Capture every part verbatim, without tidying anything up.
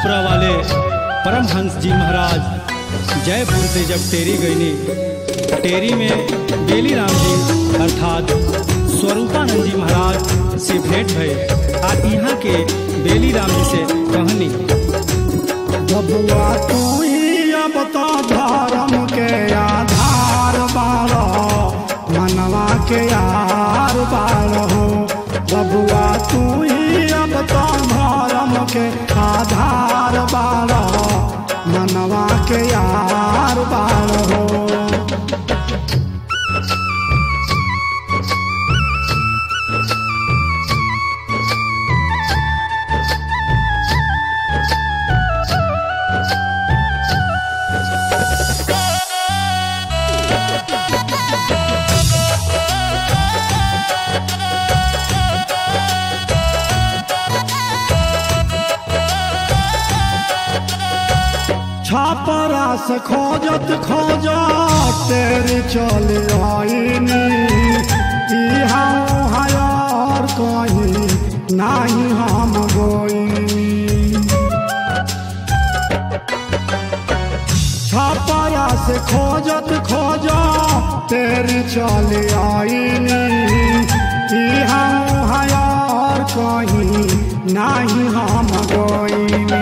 छपरा वाले परमहंस जी महाराज जयपुर से जब टेरी गईनी, टेरी में बेली राम जी अर्थात स्वरूपानंद जी महाराज से भेंट भय। आज यहाँ के बेली राम जी से कहनी, बबुआ तू ही अब तो धर्म के आधार बारो, मनवा के यार बारो। बबुआ तू ही अब तो धर्म के आधार बारो, मनवा के यार बारो। छापरा से खोजत खोजत तेरी चल आईनी, और कहीं नहीं हम गोईनी। छापरा से खोजत खोजत तेरी चल आईनी, और कहीं नहीं हम गोईनी।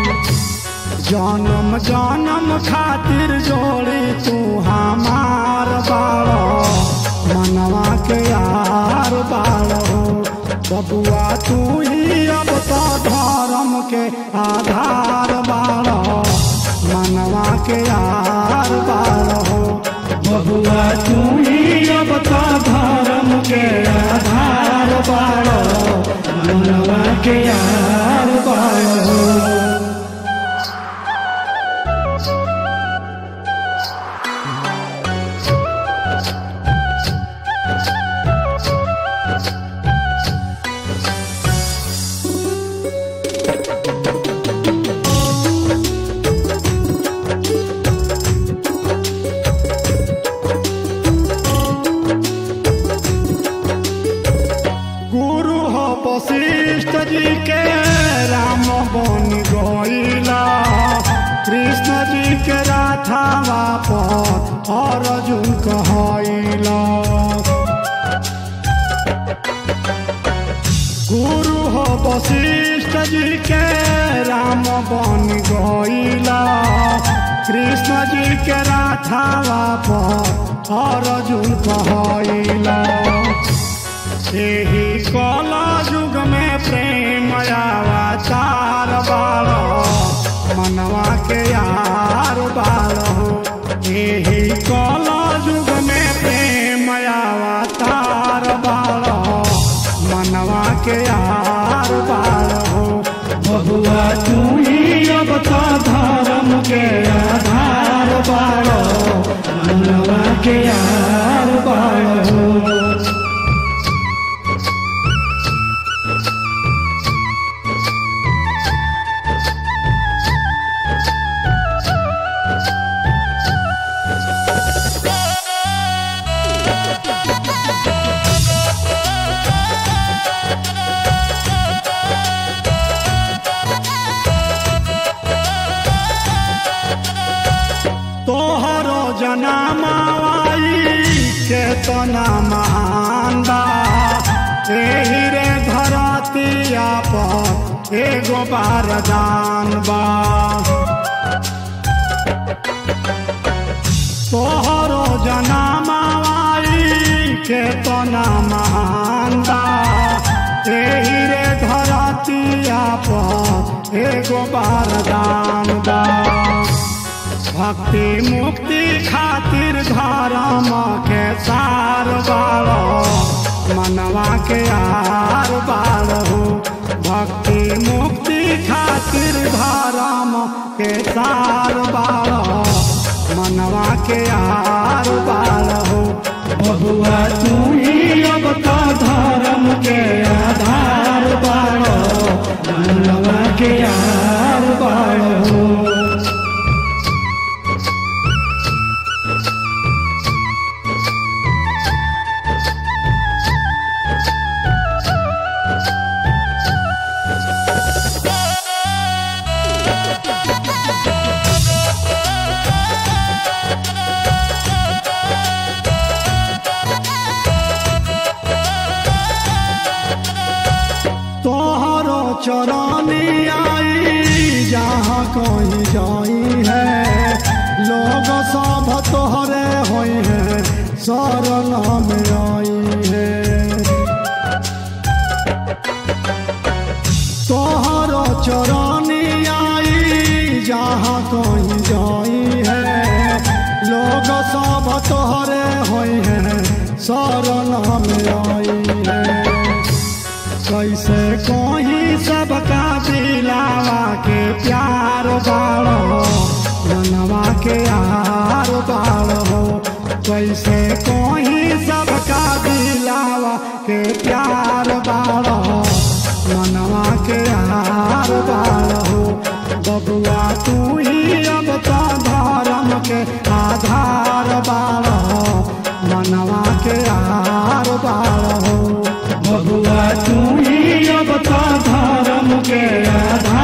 जन्म जन्म खातिर जोड़ी तू हमार बारो, मनवा के यार बारो। बबुआ तू ही अब तो धर्म के आधार बारो, मनवा के यार बारो। बबुआ तू ही अब तो धर्म के आधार बारो, मनवा के यार बारो। वशिष्ठ जी के राम बन गईला, कृष्ण जी के राधावा पर अर्जुन कहला। गुरु हो वशिष्ठ जी के राम बन गईला, कृष्ण जी के राधावा पर अर्जुन कहला। यही कला युग में प्रेम अवतार बारो, मनवा के यार बारो। यही कला युग में प्रेम अवतार बारो, मनवा के यार बारो। बबुआ तू ही अब तो धर्म के आधार बारो, मनवा के यार बारो। तोहरो जनमाई केतना महान बा, एही रे धरतिया पर एगो वरदान बा। तोहरो जनमाई केतना महान बा, एही रे धरतिया पर एगो वरदान बा। भक्ति मुक्ति खातिर धर्म के सार बारो, मनवा के यार बारो। भक्ति मुक्ति खातिर धर्म के सार बारो, मनवा के यार बारो। बबुआ तू ही अब तो धर्म के आधार बारो, मनवा के यार बारो। कहीं जाई है लोग सब तोहरे होई है शरण में आई है तोहर चरनी आई जहाँ कहीं जाई है लोग सब तोहरे होई है शरण में आई है कैसे कहीं सबका दिलावा के प्यार बाड़ो मनवा के यार बाड़ो कैसे कहीं सबका दिलावा के प्यार बाड़ो मनवा के यार बाड़ो बबुआ तू ही अब तो धर्म के आधार बाड़ो मनवा के यार बाड़ो बबुआ तू ही अब तो धर्म के आधार